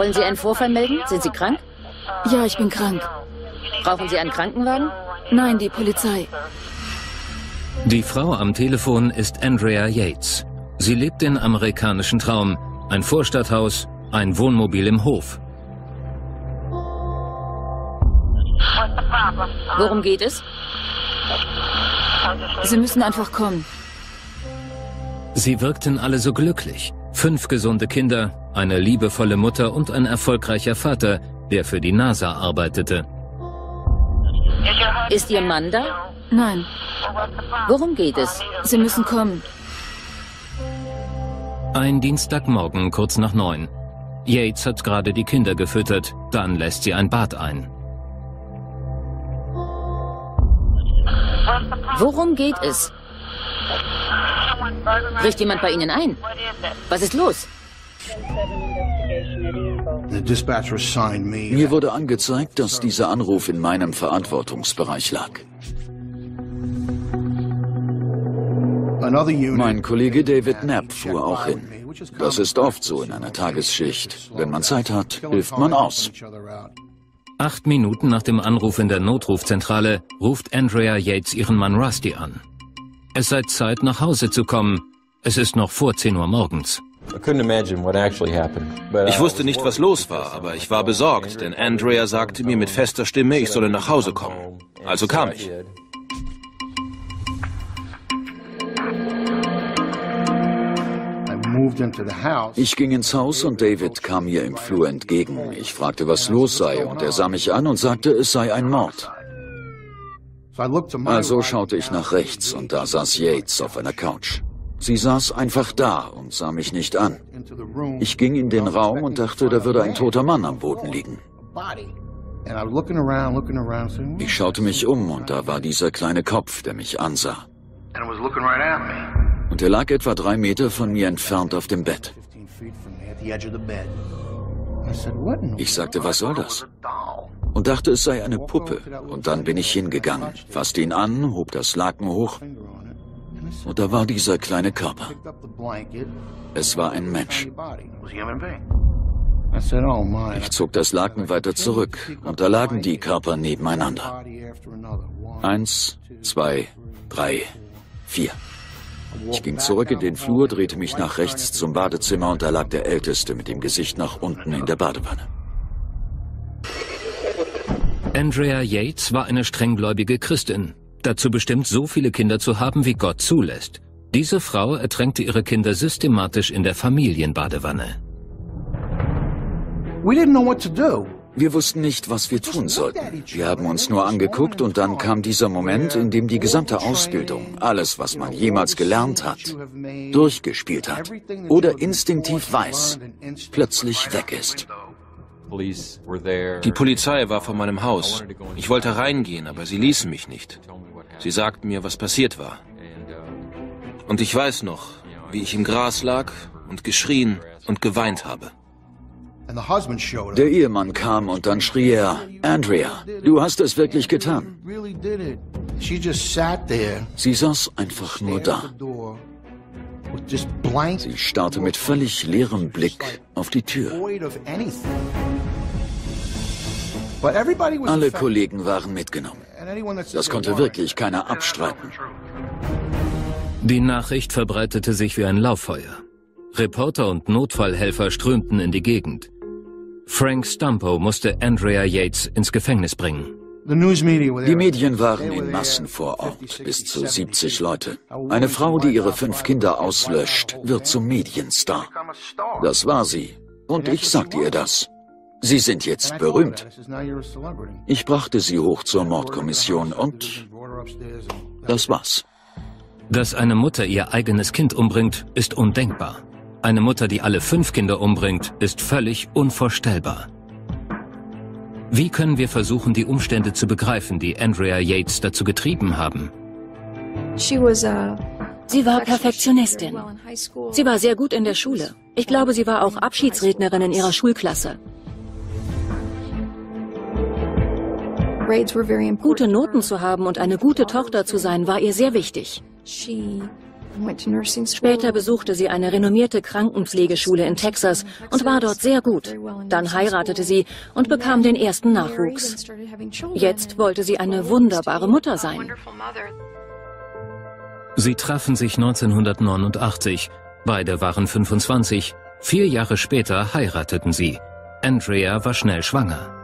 Wollen Sie einen Vorfall melden? Sind Sie krank? Ja, ich bin krank. Brauchen Sie einen Krankenwagen? Nein, die Polizei. Die Frau am Telefon ist Andrea Yates. Sie lebt den amerikanischen Traum. Ein Vorstadthaus, ein Wohnmobil im Hof. Worum geht es? Sie müssen einfach kommen. Sie wirkten alle so glücklich. 5 gesunde Kinder, eine liebevolle Mutter und ein erfolgreicher Vater, der für die NASA arbeitete. Ist Ihr Mann da? Nein, Worum geht es? Sie müssen kommen. Ein Dienstagmorgen kurz nach 9. Yates hat gerade die Kinder gefüttert, dann lässt sie ein Bad ein. Worum geht es? Bricht jemand bei Ihnen ein? Was ist los? Mir wurde angezeigt, dass dieser Anruf in meinem Verantwortungsbereich lag. Mein Kollege David Knapp fuhr auch hin. Das ist oft so in einer Tagesschicht. Wenn man Zeit hat, hilft man aus. 8 Minuten nach dem Anruf in der Notrufzentrale ruft Andrea Yates ihren Mann Rusty an. Es sei Zeit, nach Hause zu kommen. Es ist noch vor 10 Uhr morgens. Ich wusste nicht, was los war, aber ich war besorgt, denn Andrea sagte mir mit fester Stimme, ich solle nach Hause kommen. Also kam ich. Ich ging ins Haus und David kam mir im Flur entgegen. Ich fragte, was los sei, und er sah mich an und sagte, es sei ein Mord. Also schaute ich nach rechts und da saß Yates auf einer Couch. Sie saß einfach da und sah mich nicht an. Ich ging in den Raum und dachte, da würde ein toter Mann am Boden liegen. Ich schaute mich um und da war dieser kleine Kopf, der mich ansah. Und er lag etwa 3 Meter von mir entfernt auf dem Bett. Ich sagte, was soll das? Und dachte, es sei eine Puppe. Und dann bin ich hingegangen, fasste ihn an, hob das Laken hoch. Und da war dieser kleine Körper. Es war ein Mensch. Ich zog das Laken weiter zurück und da lagen die Körper nebeneinander. 1, 2, 3, 4. Ich ging zurück in den Flur, drehte mich nach rechts zum Badezimmer und da lag der Älteste mit dem Gesicht nach unten in der Badewanne. Andrea Yates war eine strenggläubige Christin. Dazu bestimmt, so viele Kinder zu haben, wie Gott zulässt. Diese Frau ertränkte ihre Kinder systematisch in der Familienbadewanne. Wir wussten nicht, was wir tun sollten. Wir haben uns nur angeguckt und dann kam dieser Moment, in dem die gesamte Ausbildung, alles, was man jemals gelernt hat, durchgespielt hat oder instinktiv weiß, plötzlich weg ist. Die Polizei war vor meinem Haus. Ich wollte reingehen, aber sie ließen mich nicht. Sie sagten mir, was passiert war. Und ich weiß noch, wie ich im Gras lag und geschrien und geweint habe. Der Ehemann kam und dann schrie er, Andrea, du hast es wirklich getan. Sie saß einfach nur da. Sie starrte mit völlig leerem Blick auf die Tür. Alle Kollegen waren mitgenommen. Das konnte wirklich keiner abstreiten. Die Nachricht verbreitete sich wie ein Lauffeuer. Reporter und Notfallhelfer strömten in die Gegend. Frank Stumpo musste Andrea Yates ins Gefängnis bringen. Die Medien waren in Massen vor Ort, bis zu 70 Leute. Eine Frau, die ihre 5 Kinder auslöscht, wird zum Medienstar. Das war sie. Und ich sagte ihr das. Sie sind jetzt berühmt. Ich brachte sie hoch zur Mordkommission und das war's. Dass eine Mutter ihr eigenes Kind umbringt, ist undenkbar. Eine Mutter, die alle 5 Kinder umbringt, ist völlig unvorstellbar. Wie können wir versuchen, die Umstände zu begreifen, die Andrea Yates dazu getrieben haben? Sie war Perfektionistin. Sie war sehr gut in der Schule. Ich glaube, sie war auch Abschiedsrednerin in ihrer Schulklasse. Gute Noten zu haben und eine gute Tochter zu sein, war ihr sehr wichtig. Später besuchte sie eine renommierte Krankenpflegeschule in Texas und war dort sehr gut. Dann heiratete sie und bekam den ersten Nachwuchs. Jetzt wollte sie eine wunderbare Mutter sein. Sie trafen sich 1989. Beide waren 25. 4 Jahre später heirateten sie. Andrea war schnell schwanger.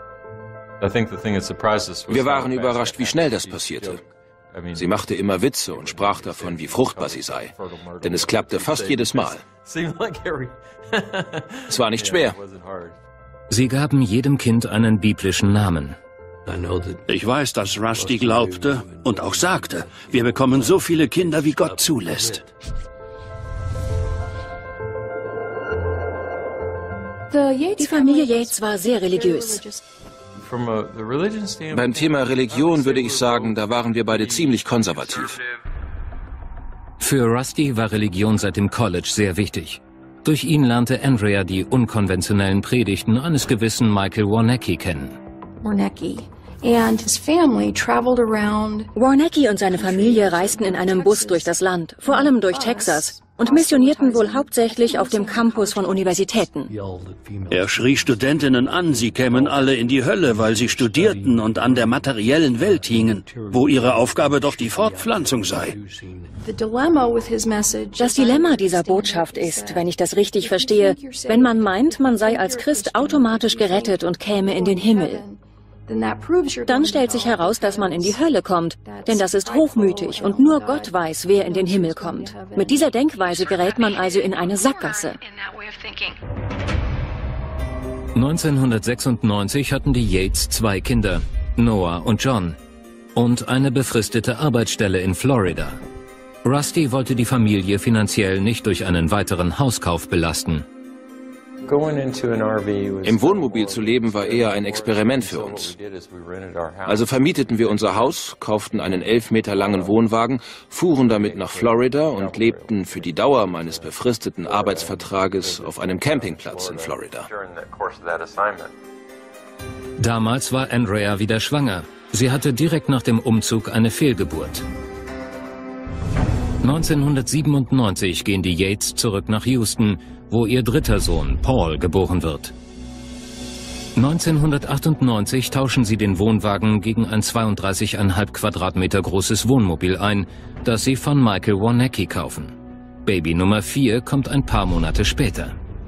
Wir waren überrascht, wie schnell das passierte. Sie machte immer Witze und sprach davon, wie fruchtbar sie sei. Denn es klappte fast jedes Mal. Es war nicht schwer. Sie gaben jedem Kind einen biblischen Namen. Ich weiß, dass Rusty glaubte und auch sagte, wir bekommen so viele Kinder, wie Gott zulässt. Die Familie Yates war sehr religiös. Beim Thema Religion würde ich sagen, da waren wir beide ziemlich konservativ. Für Rusty war Religion seit dem College sehr wichtig. Durch ihn lernte Andrea die unkonventionellen Predigten eines gewissen Michael Warnecki kennen. Warnecki und seine Familie reisten in einem Bus durch das Land, vor allem durch Texas, und missionierten wohl hauptsächlich auf dem Campus von Universitäten. Er schrie Studentinnen an, sie kämen alle in die Hölle, weil sie studierten und an der materiellen Welt hingen, wo ihre Aufgabe doch die Fortpflanzung sei. Das Dilemma dieser Botschaft ist, wenn ich das richtig verstehe, wenn man meint, man sei als Christ automatisch gerettet und käme in den Himmel. Dann stellt sich heraus, dass man in die Hölle kommt, denn das ist hochmütig und nur Gott weiß, wer in den Himmel kommt. Mit dieser Denkweise gerät man also in eine Sackgasse. 1996 hatten die Yates 2 Kinder, Noah und John, und eine befristete Arbeitsstelle in Florida. Rusty wollte die Familie finanziell nicht durch einen weiteren Hauskauf belasten. Im Wohnmobil zu leben war eher ein Experiment für uns. Also vermieteten wir unser Haus, kauften einen 11 Meter langen Wohnwagen, fuhren damit nach Florida und lebten für die Dauer meines befristeten Arbeitsvertrages auf einem Campingplatz in Florida. Damals war Andrea wieder schwanger. Sie hatte direkt nach dem Umzug eine Fehlgeburt. 1997 gehen die Yates zurück nach Houston, wo ihr dritter Sohn, Paul, geboren wird. 1998 tauschen sie den Wohnwagen gegen ein 32,5 Quadratmeter großes Wohnmobil ein, das sie von Michael Warnecki kaufen. Baby Nummer 4 kommt ein paar Monate später.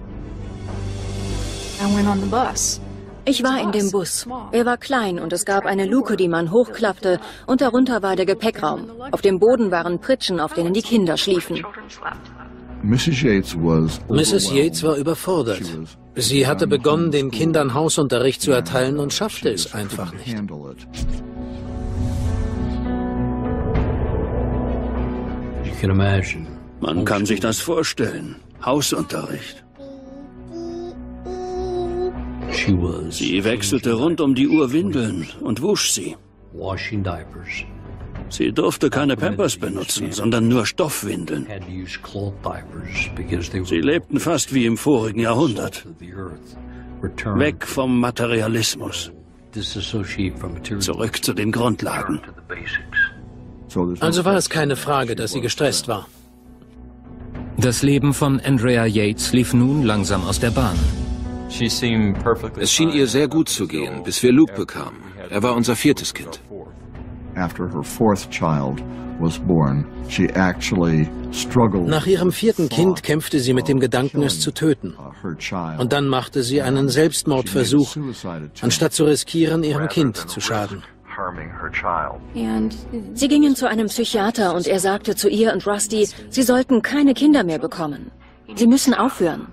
Ich war in dem Bus. Er war klein und es gab eine Luke, die man hochklappte, und darunter war der Gepäckraum. Auf dem Boden waren Pritschen, auf denen die Kinder schliefen. Mrs. Yates war überfordert. Sie hatte begonnen, den Kindern Hausunterricht zu erteilen und schaffte es einfach nicht. Man kann sich das vorstellen. Hausunterricht. Sie wechselte rund um die Uhr Windeln und wusch sie. Sie durfte keine Pampers benutzen, sondern nur Stoffwindeln. Sie lebten fast wie im vorigen Jahrhundert. Weg vom Materialismus. Zurück zu den Grundlagen. Also war es keine Frage, dass sie gestresst war. Das Leben von Andrea Yates lief nun langsam aus der Bahn. Es schien ihr sehr gut zu gehen, bis wir Luke bekamen. Er war unser 4. Kind. Nach ihrem 4. Kind kämpfte sie mit dem Gedanken, es zu töten. Und dann machte sie einen Selbstmordversuch, anstatt zu riskieren, ihrem Kind zu schaden. Sie gingen zu einem Psychiater und er sagte zu ihr und Rusty, sie sollten keine Kinder mehr bekommen. Sie müssen aufhören.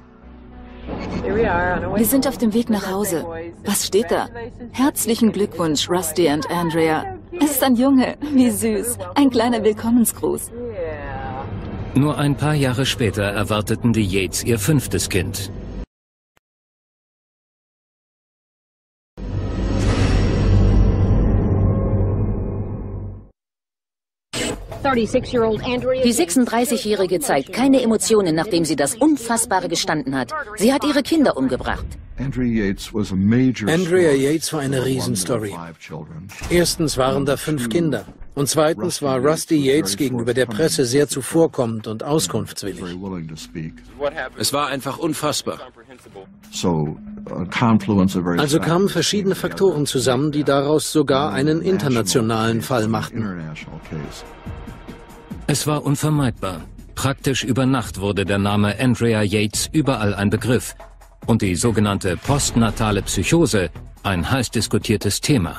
Wir sind auf dem Weg nach Hause. Was steht da? Herzlichen Glückwunsch, Rusty und Andrea. Es ist ein Junge. Wie süß. Ein kleiner Willkommensgruß. Nur ein paar Jahre später erwarteten die Yates ihr 5. Kind. Die 36-Jährige zeigt keine Emotionen, nachdem sie das Unfassbare gestanden hat. Sie hat ihre Kinder umgebracht. Andrea Yates war eine Riesenstory. Erstens waren da 5 Kinder. Und zweitens war Rusty Yates gegenüber der Presse sehr zuvorkommend und auskunftswillig. Es war einfach unfassbar. Also kamen verschiedene Faktoren zusammen, die daraus sogar einen internationalen Fall machten. Es war unvermeidbar. Praktisch über Nacht wurde der Name Andrea Yates überall ein Begriff und die sogenannte postnatale Psychose ein heiß diskutiertes Thema.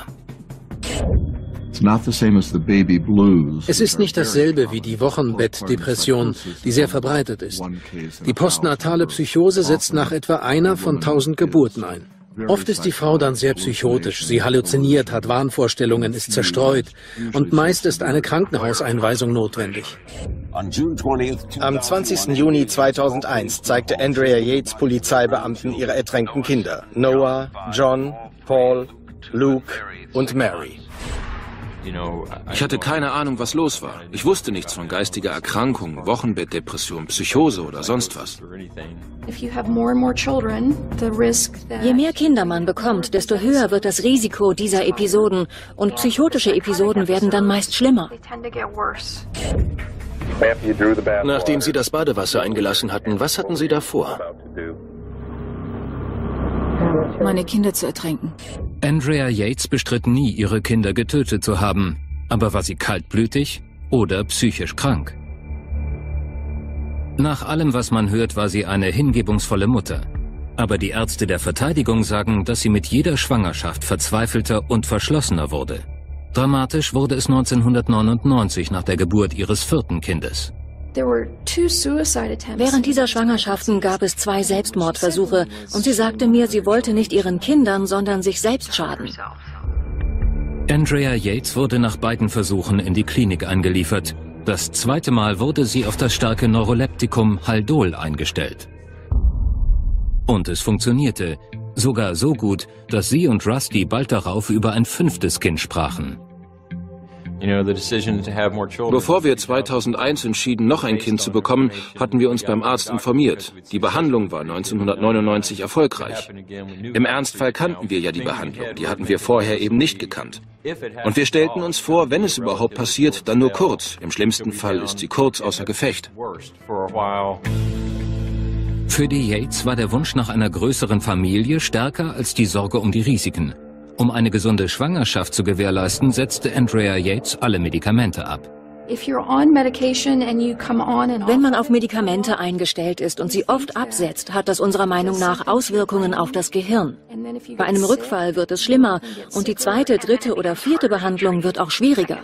Es ist nicht dasselbe wie die Wochenbettdepression, die sehr verbreitet ist. Die postnatale Psychose setzt nach etwa einer von 1000 Geburten ein. Oft ist die Frau dann sehr psychotisch, sie halluziniert, hat Wahnvorstellungen, ist zerstreut und meist ist eine Krankenhauseinweisung notwendig. Am 20. Juni 2001 zeigte Andrea Yates Polizeibeamten ihre ertränkten Kinder, Noah, John, Paul, Luke und Mary. Ich hatte keine Ahnung, was los war. Ich wusste nichts von geistiger Erkrankung, Wochenbettdepression, Psychose oder sonst was. Je mehr Kinder man bekommt, desto höher wird das Risiko dieser Episoden und psychotische Episoden werden dann meist schlimmer. Nachdem Sie das Badewasser eingelassen hatten, was hatten Sie davor? Meine Kinder zu ertränken. Andrea Yates bestritt nie, ihre Kinder getötet zu haben. Aber war sie kaltblütig oder psychisch krank? Nach allem, was man hört, war sie eine hingebungsvolle Mutter. Aber die Ärzte der Verteidigung sagen, dass sie mit jeder Schwangerschaft verzweifelter und verschlossener wurde. Dramatisch wurde es 1999 nach der Geburt ihres 4. Kindes. Während dieser Schwangerschaften gab es 2 Selbstmordversuche und sie sagte mir, sie wollte nicht ihren Kindern, sondern sich selbst schaden. Andrea Yates wurde nach beiden Versuchen in die Klinik eingeliefert. Das 2. Mal wurde sie auf das starke Neuroleptikum Haldol eingestellt. Und es funktionierte. Sogar so gut, dass sie und Rusty bald darauf über ein 5. Kind sprachen. Bevor wir 2001 entschieden, noch ein Kind zu bekommen, hatten wir uns beim Arzt informiert. Die Behandlung war 1999 erfolgreich. Im Ernstfall kannten wir ja die Behandlung, die hatten wir vorher eben nicht gekannt. Und wir stellten uns vor, wenn es überhaupt passiert, dann nur kurz. Im schlimmsten Fall ist sie kurz außer Gefecht. Für die Yates war der Wunsch nach einer größeren Familie stärker als die Sorge um die Risiken. Um eine gesunde Schwangerschaft zu gewährleisten, setzte Andrea Yates alle Medikamente ab. Wenn man auf Medikamente eingestellt ist und sie oft absetzt, hat das unserer Meinung nach Auswirkungen auf das Gehirn. Bei einem Rückfall wird es schlimmer und die 2., 3. oder 4. Behandlung wird auch schwieriger.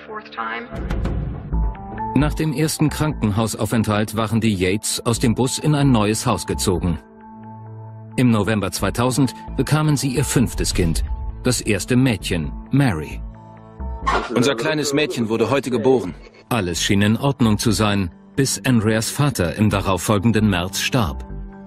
Nach dem ersten Krankenhausaufenthalt waren die Yates aus dem Bus in ein neues Haus gezogen. Im November 2000 bekamen sie ihr 5. Kind, das erste Mädchen, Mary. Unser kleines Mädchen wurde heute geboren. Alles schien in Ordnung zu sein, bis Andreas Vater im darauffolgenden März starb.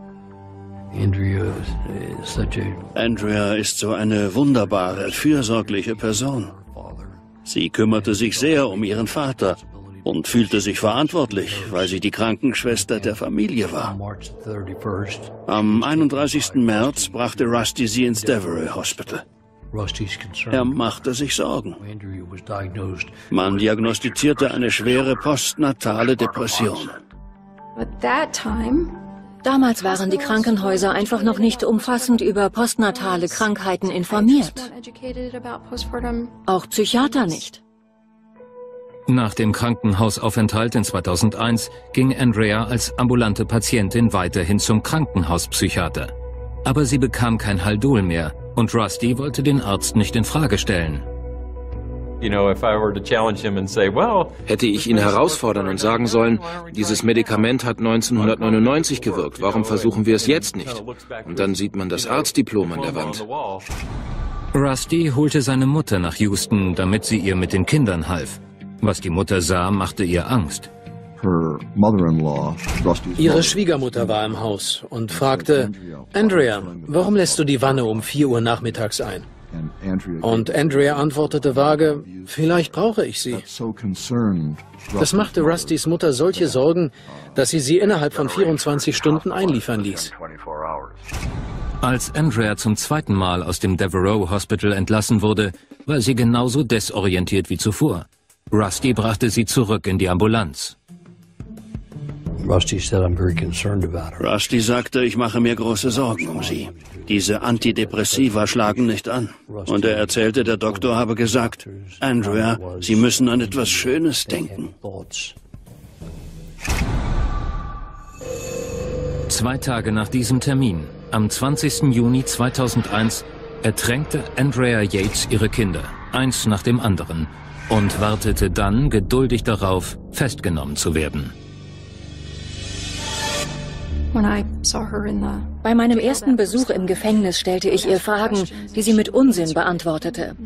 Andrea ist so eine wunderbare, fürsorgliche Person. Sie kümmerte sich sehr um ihren Vater und fühlte sich verantwortlich, weil sie die Krankenschwester der Familie war. Am 31. März brachte Rusty sie ins Devereux Hospital. Er machte sich Sorgen. Man diagnostizierte eine schwere postnatale Depression. Damals waren die Krankenhäuser einfach noch nicht umfassend über postnatale Krankheiten informiert. Auch Psychiater nicht. Nach dem Krankenhausaufenthalt in 2001 ging Andrea als ambulante Patientin weiterhin zum Krankenhauspsychiater. Aber sie bekam kein Haldol mehr und Rusty wollte den Arzt nicht in Frage stellen. Hätte ich ihn herausfordern und sagen sollen, dieses Medikament hat 1999 gewirkt, warum versuchen wir es jetzt nicht? Und dann sieht man das Arztdiplom an der Wand. Rusty holte seine Mutter nach Houston, damit sie ihr mit den Kindern half. Was die Mutter sah, machte ihr Angst. Ihre Schwiegermutter war im Haus und fragte, Andrea, warum lässt du die Wanne um 4 Uhr nachmittags ein? Und Andrea antwortete vage, vielleicht brauche ich sie. Das machte Rustys Mutter solche Sorgen, dass sie innerhalb von 24 Stunden einliefern ließ. Als Andrea zum 2. Mal aus dem Devereux Hospital entlassen wurde, war sie genauso desorientiert wie zuvor. Rusty brachte sie zurück in die Ambulanz. Rusty sagte, ich mache mir große Sorgen um sie. Diese Antidepressiva schlagen nicht an. Und er erzählte, der Doktor habe gesagt, Andrea, Sie müssen an etwas Schönes denken. 2 Tage nach diesem Termin, am 20. Juni 2001, ertränkte Andrea Yates ihre Kinder, eins nach dem anderen, und wartete dann geduldig darauf, festgenommen zu werden. Bei meinem ersten Besuch im Gefängnis stellte ich ihr Fragen, die sie mit Unsinn beantwortete.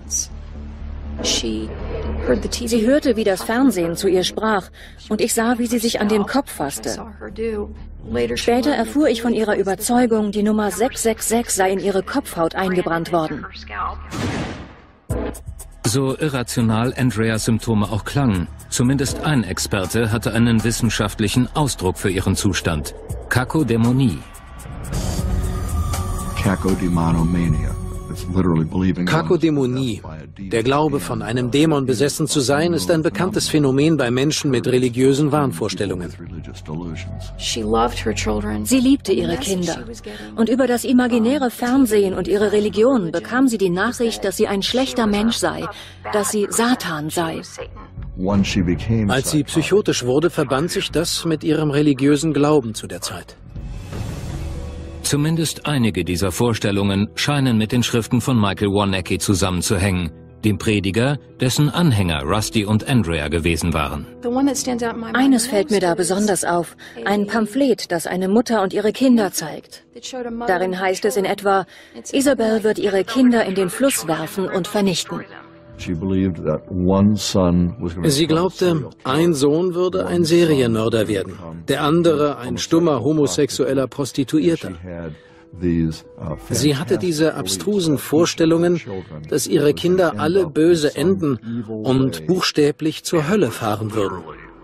Sie hörte, wie das Fernsehen zu ihr sprach, und ich sah, wie sie sich an den Kopf fasste. Später erfuhr ich von ihrer Überzeugung, die Nummer 666 sei in ihre Kopfhaut eingebrannt worden. So irrational Andreas Symptome auch klangen, zumindest ein Experte hatte einen wissenschaftlichen Ausdruck für ihren Zustand: Kakodämonie. Kakodämonie, der Glaube, von einem Dämon besessen zu sein, ist ein bekanntes Phänomen bei Menschen mit religiösen Wahnvorstellungen. Sie liebte ihre Kinder. Und über das imaginäre Fernsehen und ihre Religion bekam sie die Nachricht, dass sie ein schlechter Mensch sei, dass sie Satan sei. Als sie psychotisch wurde, verband sich das mit ihrem religiösen Glauben zu der Zeit. Zumindest einige dieser Vorstellungen scheinen mit den Schriften von Michael Warnecki zusammenzuhängen, dem Prediger, dessen Anhänger Rusty und Andrea gewesen waren. Eines fällt mir da besonders auf: ein Pamphlet, das eine Mutter und ihre Kinder zeigt. Darin heißt es in etwa, Isabel wird ihre Kinder in den Fluss werfen und vernichten. Sie glaubte, ein Sohn würde ein Serienmörder werden, der andere ein stummer homosexueller Prostituierter. Sie hatte diese abstrusen Vorstellungen, dass ihre Kinder alle böse enden und buchstäblich zur Hölle fahren würden.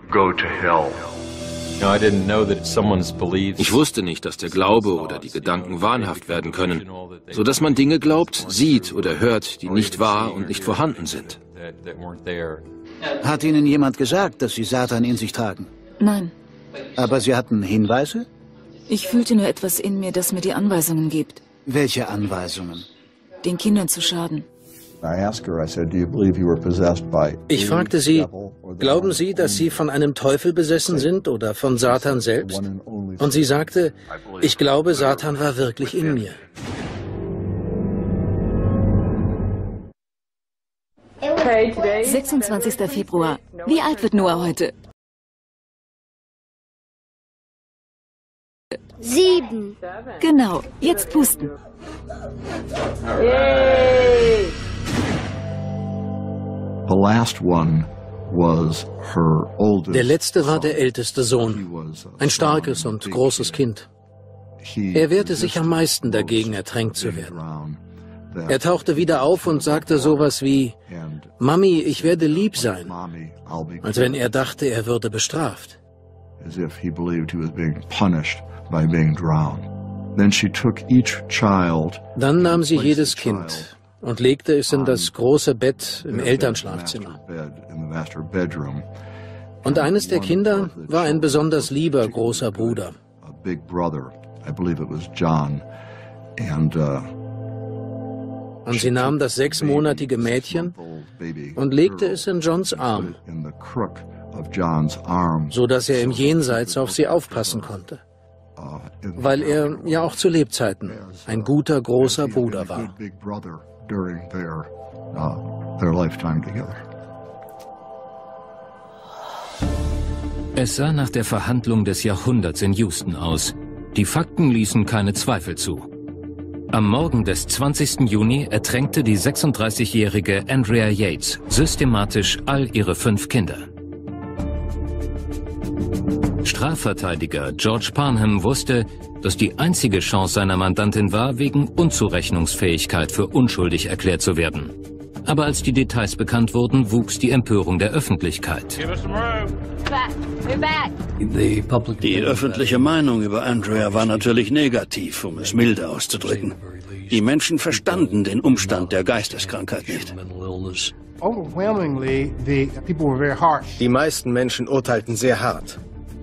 Ich wusste nicht, dass der Glaube oder die Gedanken wahnhaft werden können, so dass man Dinge glaubt, sieht oder hört, die nicht wahr und nicht vorhanden sind. Hat Ihnen jemand gesagt, dass Sie Satan in sich tragen? Nein. Aber Sie hatten Hinweise? Ich fühlte nur etwas in mir, das mir die Anweisungen gibt. Welche Anweisungen? Den Kindern zu schaden. Ich fragte sie, glauben Sie, dass Sie von einem Teufel besessen sind oder von Satan selbst? Und sie sagte, ich glaube, Satan war wirklich in mir. Okay, 26. Februar. Wie alt wird Noah heute? 7. Genau, jetzt pusten. Der letzte war der älteste Sohn, ein starkes und großes Kind. Er wehrte sich am meisten dagegen, ertränkt zu werden. Er tauchte wieder auf und sagte sowas wie, Mami, ich werde lieb sein, als wenn er dachte, er würde bestraft. Dann nahm sie jedes Kind und legte es in das große Bett im Elternschlafzimmer. Und eines der Kinder war ein besonders lieber großer Bruder. Und sie nahm das 6-monatige Mädchen und legte es in Johns Arm, so dass er im Jenseits auf sie aufpassen konnte, weil er ja auch zu Lebzeiten ein guter, großer Bruder war. Es sah nach der Verhandlung des Jahrhunderts in Houston aus. Die Fakten ließen keine Zweifel zu. Am Morgen des 20. Juni ertränkte die 36-jährige Andrea Yates systematisch all ihre 5 Kinder. Strafverteidiger George Parnham wusste, dass die einzige Chance seiner Mandantin war, wegen Unzurechnungsfähigkeit für unschuldig erklärt zu werden. Aber als die Details bekannt wurden, wuchs die Empörung der Öffentlichkeit. Die öffentliche Meinung über Andrea war natürlich negativ, um es milde auszudrücken. Die Menschen verstanden den Umstand der Geisteskrankheit nicht. Die meisten Menschen urteilten sehr hart.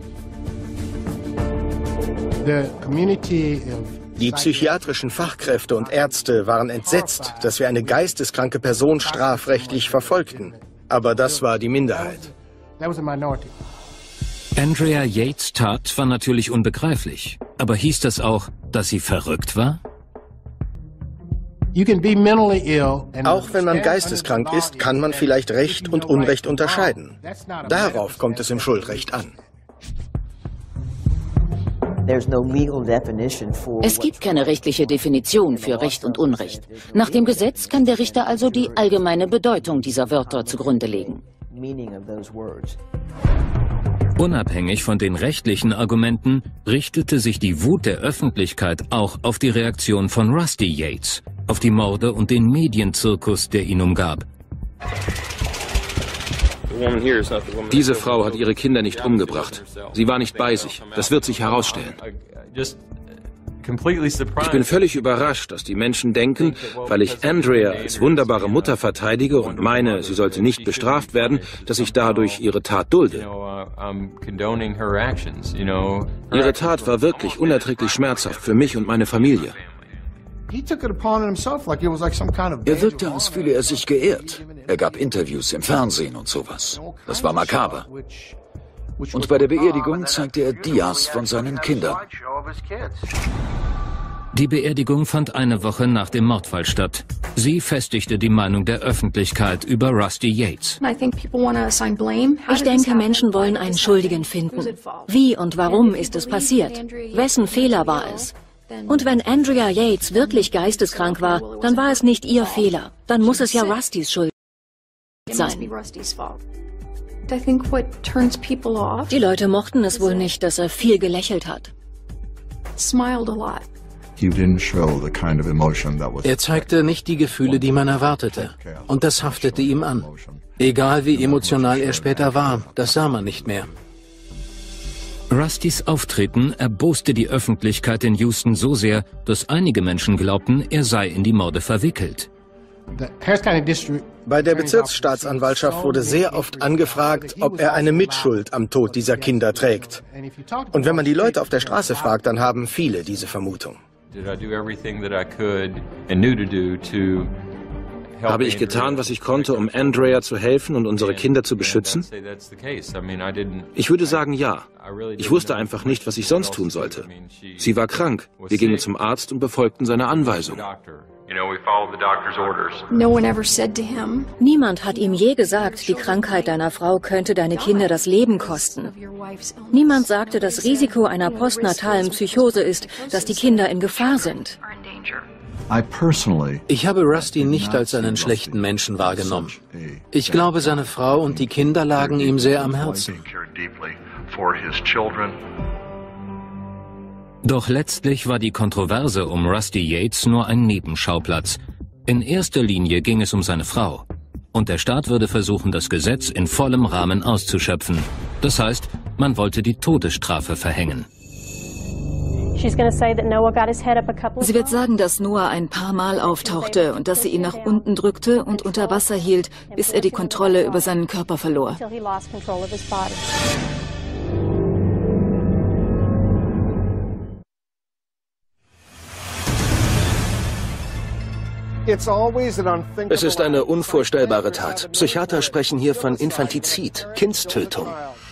Die psychiatrischen Fachkräfte und Ärzte waren entsetzt, dass wir eine geisteskranke Person strafrechtlich verfolgten. Aber das war die Minderheit. Andrea Yates' Tat war natürlich unbegreiflich. Aber hieß das auch, dass sie verrückt war? Auch wenn man geisteskrank ist, kann man vielleicht Recht und Unrecht unterscheiden. Darauf kommt es im Schuldrecht an. Es gibt keine rechtliche Definition für Recht und Unrecht. Nach dem Gesetz kann der Richter also die allgemeine Bedeutung dieser Wörter zugrunde legen. Unabhängig von den rechtlichen Argumenten richtete sich die Wut der Öffentlichkeit auch auf die Reaktion von Rusty Yates, auf die Morde und den Medienzirkus, der ihn umgab. Diese Frau hat ihre Kinder nicht umgebracht. Sie war nicht bei sich. Das wird sich herausstellen. Ich bin völlig überrascht, dass die Menschen denken, weil ich Andrea als wunderbare Mutter verteidige und meine, sie sollte nicht bestraft werden, dass ich dadurch ihre Tat dulde. Ihre Tat war wirklich unerträglich schmerzhaft für mich und meine Familie. Er wirkte, als fühle er sich geehrt. Er gab Interviews im Fernsehen und sowas. Das war makaber. Und bei der Beerdigung zeigte er Dias von seinen Kindern. Die Beerdigung fand eine Woche nach dem Mordfall statt. Sie festigte die Meinung der Öffentlichkeit über Rusty Yates. Ich denke, Menschen wollen einen Schuldigen finden. Wie und warum ist es passiert? Wessen Fehler war es? Und wenn Andrea Yates wirklich geisteskrank war, dann war es nicht ihr Fehler. Dann muss es ja Rustys Schuld sein. Die Leute mochten es wohl nicht, dass er viel gelächelt hat. Er zeigte nicht die Gefühle, die man erwartete. Und das haftete ihm an. Egal wie emotional er später war, das sah man nicht mehr. Rustys Auftreten erboste die Öffentlichkeit in Houston so sehr, dass einige Menschen glaubten, er sei in die Morde verwickelt. Bei der Bezirksstaatsanwaltschaft wurde sehr oft angefragt, ob er eine Mitschuld am Tod dieser Kinder trägt. Und wenn man die Leute auf der Straße fragt, dann haben viele diese Vermutung. Habe ich getan, was ich konnte, um Andrea zu helfen und unsere Kinder zu beschützen? Ich würde sagen, ja. Ich wusste einfach nicht, was ich sonst tun sollte. Sie war krank. Wir gingen zum Arzt und befolgten seine Anweisungen. Niemand hat ihm je gesagt, die Krankheit deiner Frau könnte deine Kinder das Leben kosten. Niemand sagte, das Risiko einer postnatalen Psychose ist, dass die Kinder in Gefahr sind. Ich habe Rusty nicht als einen schlechten Menschen wahrgenommen. Ich glaube, seine Frau und die Kinder lagen ihm sehr am Herzen. Doch letztlich war die Kontroverse um Rusty Yates nur ein Nebenschauplatz. In erster Linie ging es um seine Frau. Und der Staat würde versuchen, das Gesetz in vollem Rahmen auszuschöpfen. Das heißt, man wollte die Todesstrafe verhängen. Sie wird sagen, dass Noah ein paar Mal auftauchte und dass sie ihn nach unten drückte und unter Wasser hielt, bis er die Kontrolle über seinen Körper verlor. Es ist eine unvorstellbare Tat. Psychiater sprechen hier von Infantizid, Kindstötung.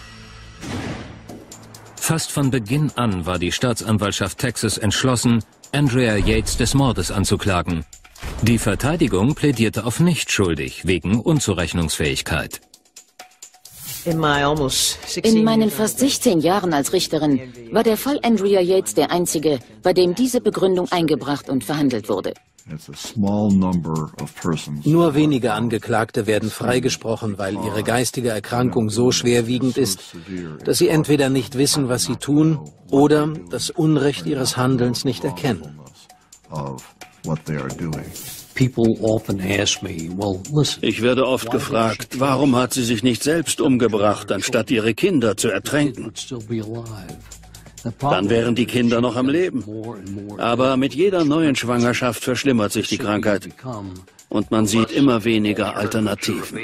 Fast von Beginn an war die Staatsanwaltschaft Texas entschlossen, Andrea Yates des Mordes anzuklagen. Die Verteidigung plädierte auf nicht schuldig wegen Unzurechnungsfähigkeit. In meinen fast 16 Jahren als Richterin war der Fall Andrea Yates der einzige, bei dem diese Begründung eingebracht und verhandelt wurde. Nur wenige Angeklagte werden freigesprochen, weil ihre geistige Erkrankung so schwerwiegend ist, dass sie entweder nicht wissen, was sie tun, oder das Unrecht ihres Handelns nicht erkennen. Ich werde oft gefragt, warum hat sie sich nicht selbst umgebracht, anstatt ihre Kinder zu ertränken? Dann wären die Kinder noch am Leben. Aber mit jeder neuen Schwangerschaft verschlimmert sich die Krankheit. Und man sieht immer weniger Alternativen.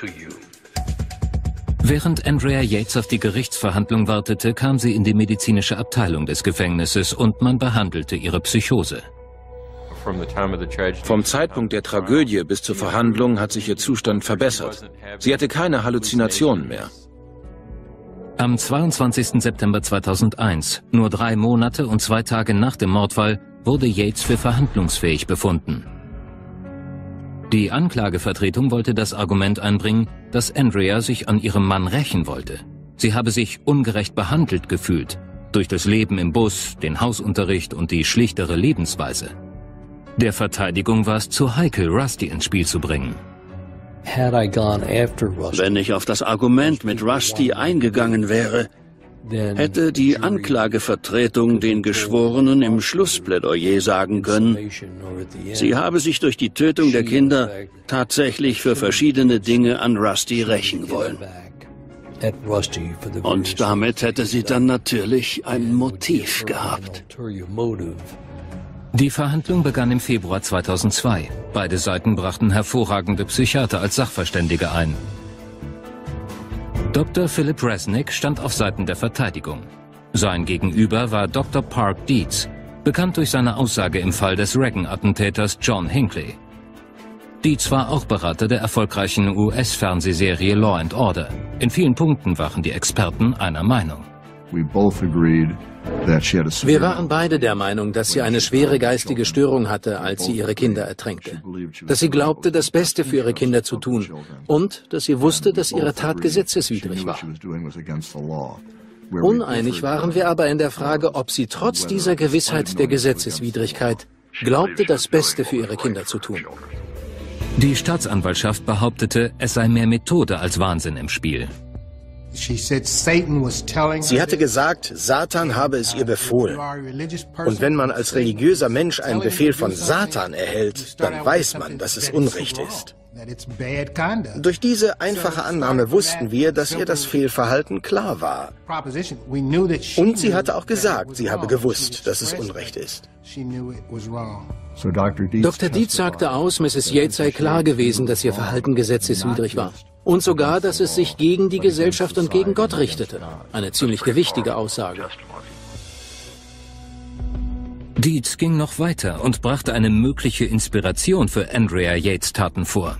Während Andrea Yates auf die Gerichtsverhandlung wartete, kam sie in die medizinische Abteilung des Gefängnisses und man behandelte ihre Psychose. Vom Zeitpunkt der Tragödie bis zur Verhandlung hat sich ihr Zustand verbessert. Sie hatte keine Halluzinationen mehr. Am 22. September 2001, nur 3 Monate und 2 Tage nach dem Mordfall, wurde Yates für verhandlungsfähig befunden. Die Anklagevertretung wollte das Argument einbringen, dass Andrea sich an ihrem Mann rächen wollte. Sie habe sich ungerecht behandelt gefühlt, durch das Leben im Bus, den Hausunterricht und die schlichtere Lebensweise. Der Verteidigung war es zu heikel, Rusty ins Spiel zu bringen. Wenn ich auf das Argument mit Rusty eingegangen wäre, hätte die Anklagevertretung den Geschworenen im Schlussplädoyer sagen können, sie habe sich durch die Tötung der Kinder tatsächlich für verschiedene Dinge an Rusty rächen wollen. Und damit hätte sie dann natürlich ein Motiv gehabt. Die Verhandlung begann im Februar 2002. Beide Seiten brachten hervorragende Psychiater als Sachverständige ein. Dr. Philip Resnick stand auf Seiten der Verteidigung. Sein Gegenüber war Dr. Park Dietz, bekannt durch seine Aussage im Fall des Reagan-Attentäters John Hinckley. Dietz war auch Berater der erfolgreichen US-Fernsehserie Law and Order. In vielen Punkten waren die Experten einer Meinung. Wir waren beide der Meinung, dass sie eine schwere geistige Störung hatte, als sie ihre Kinder ertränkte. Dass sie glaubte, das Beste für ihre Kinder zu tun und dass sie wusste, dass ihre Tat gesetzeswidrig war. Uneinig waren wir aber in der Frage, ob sie trotz dieser Gewissheit der Gesetzeswidrigkeit glaubte, das Beste für ihre Kinder zu tun. Die Staatsanwaltschaft behauptete, es sei mehr Methode als Wahnsinn im Spiel. Sie hatte gesagt, Satan habe es ihr befohlen. Und wenn man als religiöser Mensch einen Befehl von Satan erhält, dann weiß man, dass es Unrecht ist. Durch diese einfache Annahme wussten wir, dass ihr das Fehlverhalten klar war. Und sie hatte auch gesagt, sie habe gewusst, dass es Unrecht ist. Dr. Dietz sagte aus, Mrs. Yates sei klar gewesen, dass ihr Verhalten gesetzeswidrig war. Und sogar, dass es sich gegen die Gesellschaft und gegen Gott richtete. Eine ziemlich gewichtige Aussage. Dietz ging noch weiter und brachte eine mögliche Inspiration für Andrea Yates Taten vor.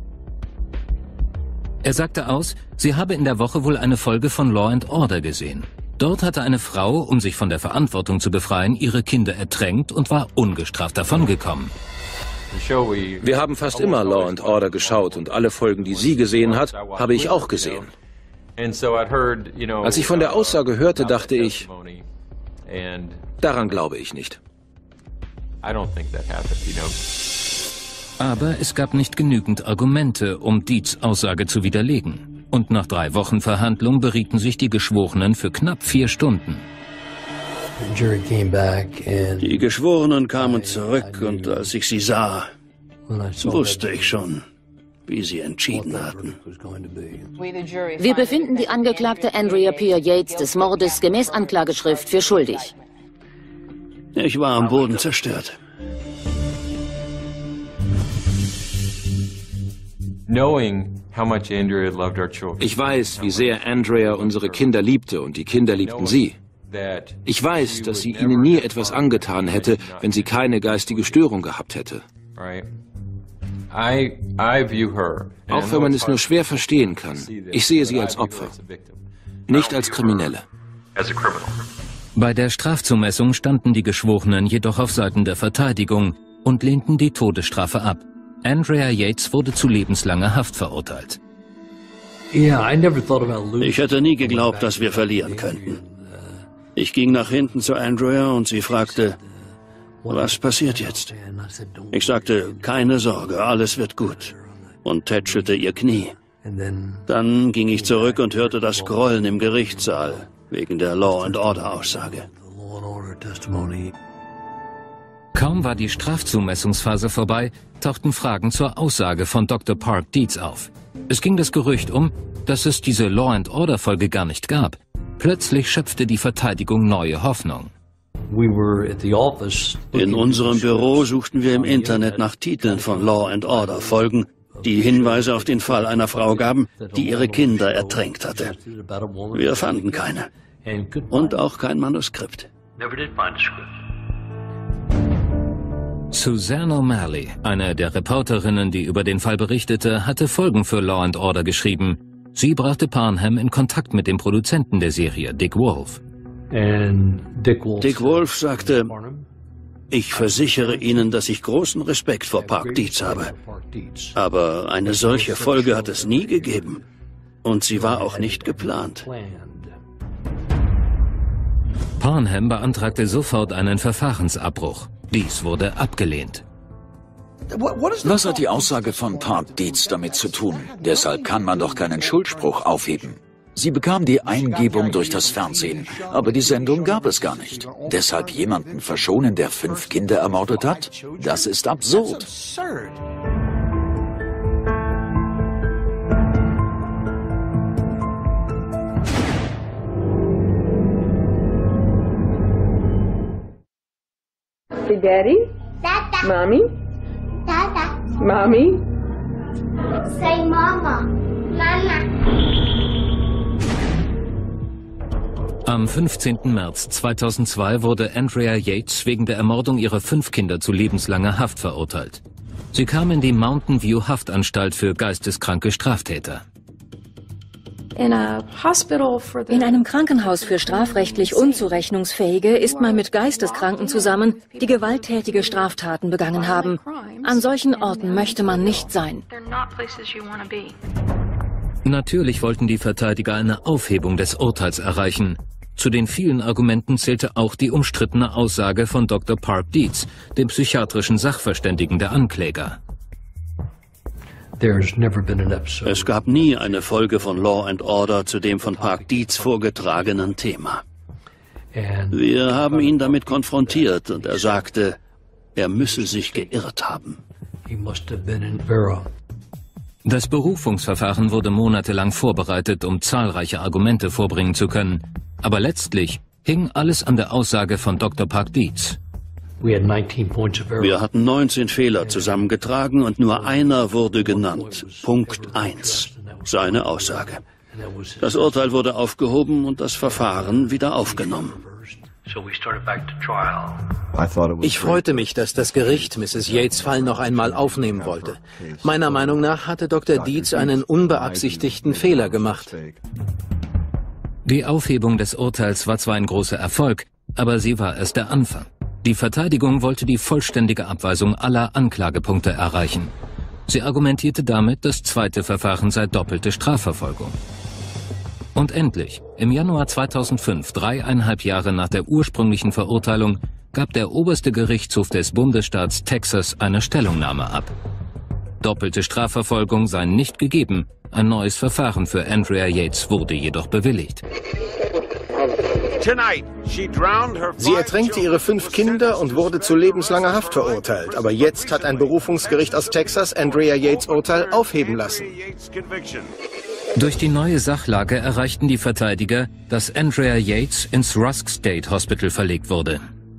Er sagte aus, sie habe in der Woche wohl eine Folge von Law and Order gesehen. Dort hatte eine Frau, um sich von der Verantwortung zu befreien, ihre Kinder ertränkt und war ungestraft davongekommen. Wir haben fast immer Law and Order geschaut und alle Folgen, die sie gesehen hat, habe ich auch gesehen. Als ich von der Aussage hörte, dachte ich, daran glaube ich nicht. Aber es gab nicht genügend Argumente, um Dietz' Aussage zu widerlegen. Und nach 3 Wochen Verhandlung berieten sich die Geschworenen für knapp 4 Stunden. Die Geschworenen kamen zurück und als ich sie sah, wusste ich schon, wie sie entschieden hatten. Wir befinden die Angeklagte Andrea Pierre Yates des Mordes gemäß Anklageschrift für schuldig. Ich war am Boden zerstört. Ich weiß, wie sehr Andrea unsere Kinder liebte und die Kinder liebten sie. Ich weiß, dass sie ihnen nie etwas angetan hätte, wenn sie keine geistige Störung gehabt hätte. Auch wenn man es nur schwer verstehen kann, ich sehe sie als Opfer, nicht als Kriminelle. Bei der Strafzumessung standen die Geschworenen jedoch auf Seiten der Verteidigung und lehnten die Todesstrafe ab. Andrea Yates wurde zu lebenslanger Haft verurteilt. Ich hätte nie geglaubt, dass wir verlieren könnten. Ich ging nach hinten zu Andrea und sie fragte, was passiert jetzt? Ich sagte, keine Sorge, alles wird gut, und tätschelte ihr Knie. Dann ging ich zurück und hörte das Grollen im Gerichtssaal wegen der Law and Order Aussage. Kaum war die Strafzumessungsphase vorbei, tauchten Fragen zur Aussage von Dr. Park Dietz auf. Es ging das Gerücht um, dass es diese Law-and-Order-Folge gar nicht gab. Plötzlich schöpfte die Verteidigung neue Hoffnung. In unserem Büro suchten wir im Internet nach Titeln von Law-and-Order-Folgen, die Hinweise auf den Fall einer Frau gaben, die ihre Kinder ertränkt hatte. Wir fanden keine. Und auch kein Manuskript. Suzanne O'Malley, eine der Reporterinnen, die über den Fall berichtete, hatte Folgen für Law and Order geschrieben. Sie brachte Parnham in Kontakt mit dem Produzenten der Serie, Dick Wolf. Dick Wolf sagte, ich versichere Ihnen, dass ich großen Respekt vor Park Dietz habe. Aber eine solche Folge hat es nie gegeben. Und sie war auch nicht geplant. Parnham beantragte sofort einen Verfahrensabbruch. Dies wurde abgelehnt. Was hat die Aussage von Park Dietz damit zu tun? Deshalb kann man doch keinen Schuldspruch aufheben. Sie bekam die Eingebung durch das Fernsehen, aber die Sendung gab es gar nicht. Deshalb jemanden verschonen, der 5 Kinder ermordet hat? Das ist absurd. Say Daddy? Dada. Mommy? Dada. Mommy? Say Mama. Mama. Am 15. März 2002 wurde Andrea Yates wegen der Ermordung ihrer 5 Kinder zu lebenslanger Haft verurteilt. Sie kam in die Mountain View Haftanstalt für geisteskranke Straftäter. In einem Krankenhaus für strafrechtlich Unzurechnungsfähige ist man mit Geisteskranken zusammen, die gewalttätige Straftaten begangen haben. An solchen Orten möchte man nicht sein. Natürlich wollten die Verteidiger eine Aufhebung des Urteils erreichen. Zu den vielen Argumenten zählte auch die umstrittene Aussage von Dr. Park Dietz, dem psychiatrischen Sachverständigen der Ankläger. Es gab nie eine Folge von Law and Order zu dem von Park Dietz vorgetragenen Thema. Wir haben ihn damit konfrontiert und er sagte, er müsse sich geirrt haben. Das Berufungsverfahren wurde monatelang vorbereitet, um zahlreiche Argumente vorbringen zu können. Aber letztlich hing alles an der Aussage von Dr. Park Dietz. Wir hatten 19 Fehler zusammengetragen und nur einer wurde genannt. Punkt 1. Seine Aussage. Das Urteil wurde aufgehoben und das Verfahren wieder aufgenommen. Ich freute mich, dass das Gericht Mrs. Yates' Fall noch einmal aufnehmen wollte. Meiner Meinung nach hatte Dr. Dietz einen unbeabsichtigten Fehler gemacht. Die Aufhebung des Urteils war zwar ein großer Erfolg, aber sie war erst der Anfang. Die Verteidigung wollte die vollständige Abweisung aller Anklagepunkte erreichen. Sie argumentierte damit, das zweite Verfahren sei doppelte Strafverfolgung. Und endlich, im Januar 2005, 3,5 Jahre nach der ursprünglichen Verurteilung, gab der oberste Gerichtshof des Bundesstaats Texas eine Stellungnahme ab. Doppelte Strafverfolgung sei nicht gegeben, ein neues Verfahren für Andrea Yates wurde jedoch bewilligt. Sie ertränkte ihre 5 Kinder und wurde zu lebenslanger Haft verurteilt. Aber jetzt hat ein Berufungsgericht aus Texas Andrea Yates' Urteil aufheben lassen. Durch die neue Sachlage erreichten die Verteidiger, dass Andrea Yates ins Rusk State Hospital verlegt wurde.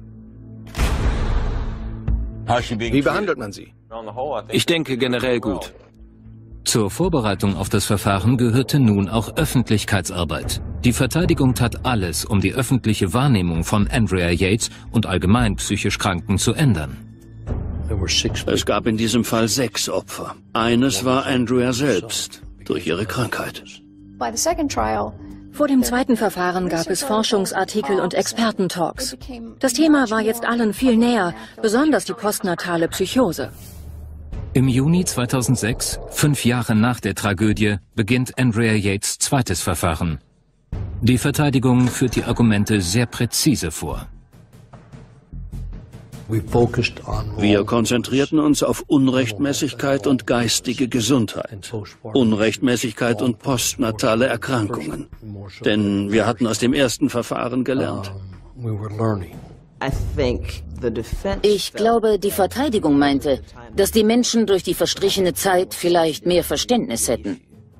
Wie behandelt man sie? Ich denke generell gut. Zur Vorbereitung auf das Verfahren gehörte nun auch Öffentlichkeitsarbeit. Die Verteidigung tat alles, um die öffentliche Wahrnehmung von Andrea Yates und allgemein psychisch Kranken zu ändern. Es gab in diesem Fall 6 Opfer. Eines war Andrea selbst, durch ihre Krankheit. Vor dem zweiten Verfahren gab es Forschungsartikel und Expertentalks. Das Thema war jetzt allen viel näher, besonders die postnatale Psychose. Im Juni 2006, 5 Jahre nach der Tragödie, beginnt Andrea Yates' zweites Verfahren. Die Verteidigung führt die Argumente sehr präzise vor. Wir konzentrierten uns auf Unrechtmäßigkeit und geistige Gesundheit, Unrechtmäßigkeit und postnatale Erkrankungen. Denn wir hatten aus dem ersten Verfahren gelernt. Ich glaube, die Verteidigung meinte, dass die Menschen durch die verstrichene Zeit vielleicht mehr Verständnis hätten.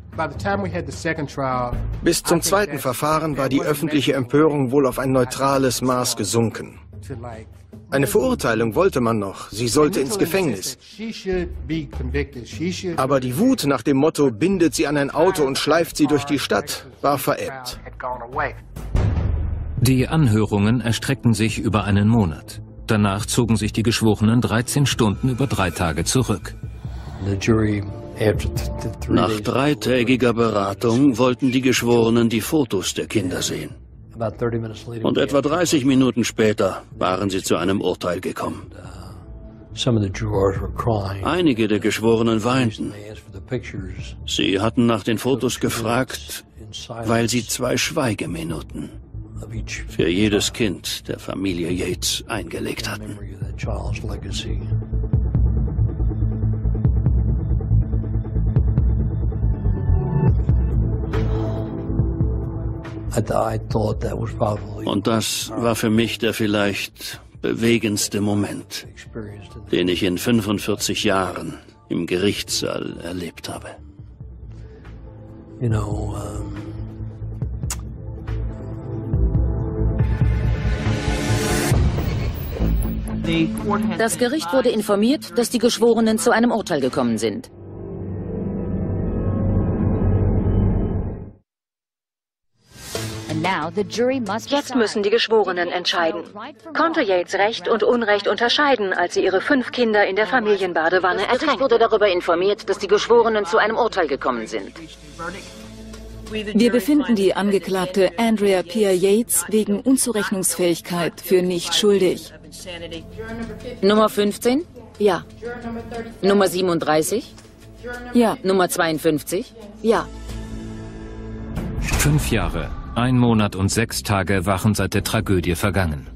Bis zum zweiten Verfahren war die öffentliche Empörung wohl auf ein neutrales Maß gesunken. Eine Verurteilung wollte man noch, sie sollte ins Gefängnis. Aber die Wut nach dem Motto, bindet sie an ein Auto und schleift sie durch die Stadt, war verebbt. Die Anhörungen erstreckten sich über einen Monat. Danach zogen sich die Geschworenen 13 Stunden über 3 Tage zurück. Nach 3-tägiger Beratung wollten die Geschworenen die Fotos der Kinder sehen. Und etwa 30 Minuten später waren sie zu einem Urteil gekommen. Einige der Geschworenen weinten. Sie hatten nach den Fotos gefragt, weil sie 2 Schweigeminuten für jedes Kind der Familie Yates eingelegt hatten. Und das war für mich der vielleicht bewegendste Moment, den ich in 45 Jahren im Gerichtssaal erlebt habe. Das Gericht wurde informiert, dass die Geschworenen zu einem Urteil gekommen sind. Jetzt müssen die Geschworenen entscheiden. Konnte Yates Recht und Unrecht unterscheiden, als sie ihre 5 Kinder in der Familienbadewanne Das Gericht wurde darüber informiert, dass die Geschworenen zu einem Urteil gekommen sind. Wir befinden die Angeklagte Andrea Pia Yates wegen Unzurechnungsfähigkeit für nicht schuldig. Nummer 15? Ja. Nummer 37? Ja. Nummer 52? Ja. 5 Jahre, 1 Monat und 6 Tage waren seit der Tragödie vergangen.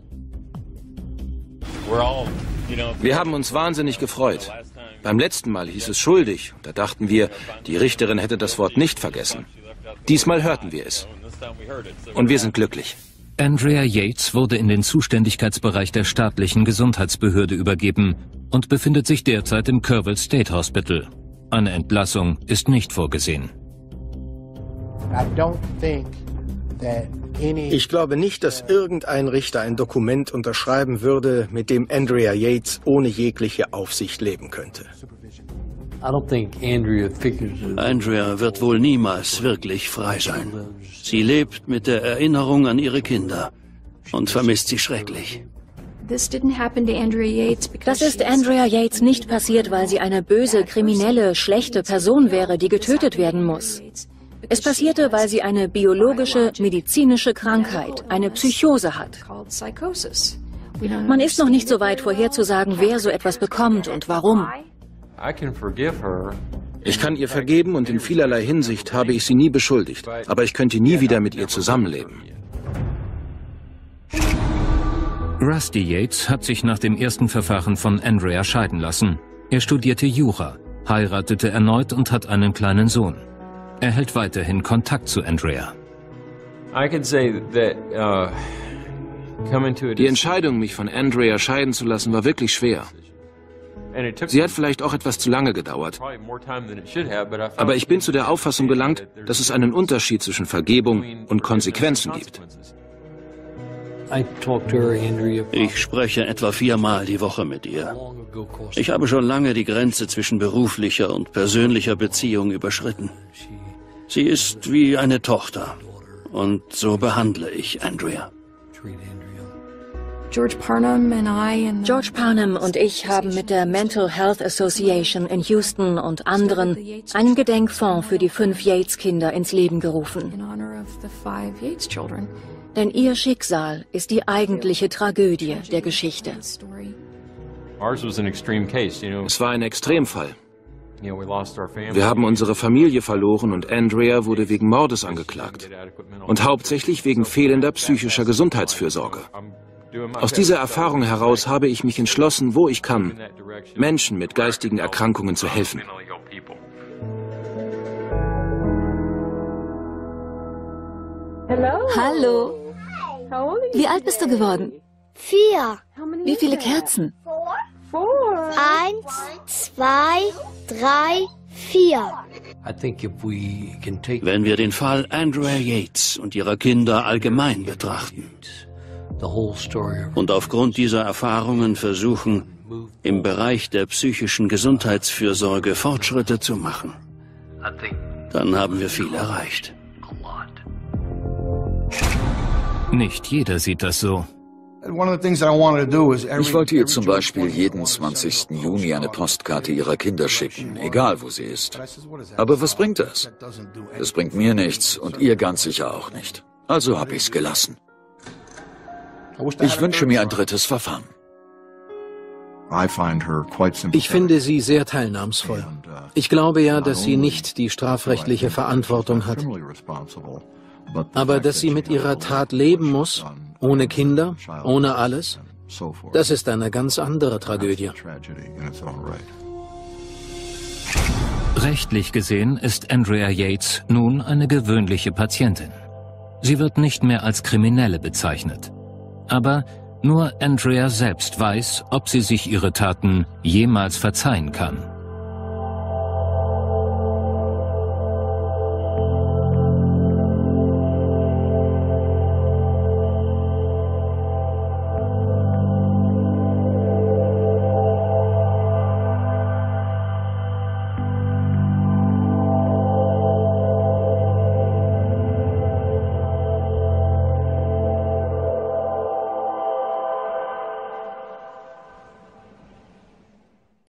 Wir haben uns wahnsinnig gefreut. Beim letzten Mal hieß es schuldig. Da dachten wir, die Richterin hätte das Wort nicht vergessen. Diesmal hörten wir es. Und wir sind glücklich. Andrea Yates wurde in den Zuständigkeitsbereich der staatlichen Gesundheitsbehörde übergeben und befindet sich derzeit im Kerrville State Hospital. Eine Entlassung ist nicht vorgesehen. Ich glaube nicht, dass irgendein Richter ein Dokument unterschreiben würde, mit dem Andrea Yates ohne jegliche Aufsicht leben könnte. Andrea wird wohl niemals wirklich frei sein. Sie lebt mit der Erinnerung an ihre Kinder und vermisst sie schrecklich. Das ist Andrea Yates nicht passiert, weil sie eine böse, kriminelle, schlechte Person wäre, die getötet werden muss. Es passierte, weil sie eine biologische, medizinische Krankheit, eine Psychose hat. Man ist noch nicht so weit vorherzusagen, wer so etwas bekommt und warum. Ich kann ihr vergeben und in vielerlei Hinsicht habe ich sie nie beschuldigt. Aber ich könnte nie wieder mit ihr zusammenleben. Rusty Yates hat sich nach dem ersten Verfahren von Andrea scheiden lassen. Er studierte Jura, heiratete erneut und hat einen kleinen Sohn. Er hält weiterhin Kontakt zu Andrea. Die Entscheidung, mich von Andrea scheiden zu lassen, war wirklich schwer. Sie hat vielleicht auch etwas zu lange gedauert. Aber ich bin zu der Auffassung gelangt, dass es einen Unterschied zwischen Vergebung und Konsequenzen gibt. Ich spreche etwa 4-mal die Woche mit ihr. Ich habe schon lange die Grenze zwischen beruflicher und persönlicher Beziehung überschritten. Sie ist wie eine Tochter. Und so behandle ich Andrea. George Parnham und ich haben mit der Mental Health Association in Houston und anderen einen Gedenkfonds für die 5 Yates-Kinder ins Leben gerufen. Denn ihr Schicksal ist die eigentliche Tragödie der Geschichte. Es war ein Extremfall. Wir haben unsere Familie verloren und Andrea wurde wegen Mordes angeklagt. Und hauptsächlich wegen fehlender psychischer Gesundheitsfürsorge. Aus dieser Erfahrung heraus habe ich mich entschlossen, wo ich kann, Menschen mit geistigen Erkrankungen zu helfen. Hallo. Wie alt bist du geworden? 4. Wie viele Kerzen? 1, 2, 3, 4. Wenn wir den Fall Andrea Yates und ihrer Kinder allgemein betrachten und aufgrund dieser Erfahrungen versuchen, im Bereich der psychischen Gesundheitsfürsorge Fortschritte zu machen, dann haben wir viel erreicht. Nicht jeder sieht das so. Ich wollte ihr zum Beispiel jeden 20. Juni eine Postkarte ihrer Kinder schicken, egal wo sie ist. Aber was bringt das? Es bringt mir nichts und ihr ganz sicher auch nicht. Also habe ich's gelassen. Ich wünsche mir ein drittes Verfahren. Ich finde sie sehr teilnahmsvoll. Ich glaube ja, dass sie nicht die strafrechtliche Verantwortung hat, aber dass sie mit ihrer Tat leben muss, ohne Kinder, ohne alles, das ist eine ganz andere Tragödie. Rechtlich gesehen ist Andrea Yates nun eine gewöhnliche Patientin. Sie wird nicht mehr als Kriminelle bezeichnet. Aber nur Andrea selbst weiß, ob sie sich ihre Taten jemals verzeihen kann.